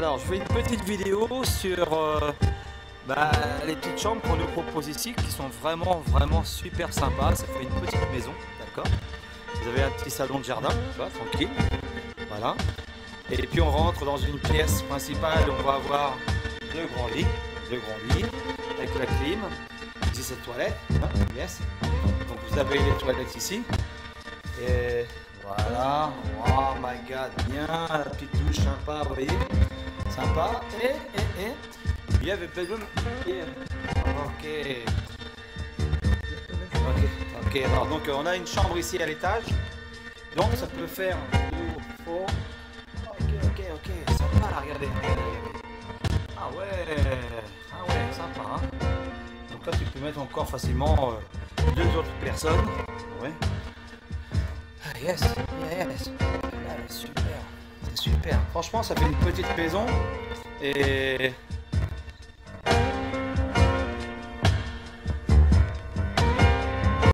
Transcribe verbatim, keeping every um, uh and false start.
Alors, je fais une petite vidéo sur euh, bah, les petites chambres qu'on nous propose ici, qui sont vraiment, vraiment super sympas. Ça fait une petite maison, d'accord. Vous avez un petit salon de jardin, tu vois, tranquille. Voilà. Et puis on rentre dans une pièce principale, on va avoir deux grands lits, deux grands lits, avec la clim. Ici, cette toilette, hein, yes. Donc vous avez les toilettes ici. Et voilà, oh my god, bien, la petite douche sympa, vous voyez, sympa, et, et, et, il y avait bedroom, ok, ok, ok, alors donc on a une chambre ici à l'étage, donc ça peut faire deux, trois, ok, ok, ok, sympa là, regardez, ah ouais, ah ouais, sympa, hein. Donc là tu peux mettre encore facilement euh, deux autres personnes, ouais. Ah yes, yes, ah, super, c'est super. Franchement, ça fait une petite maison et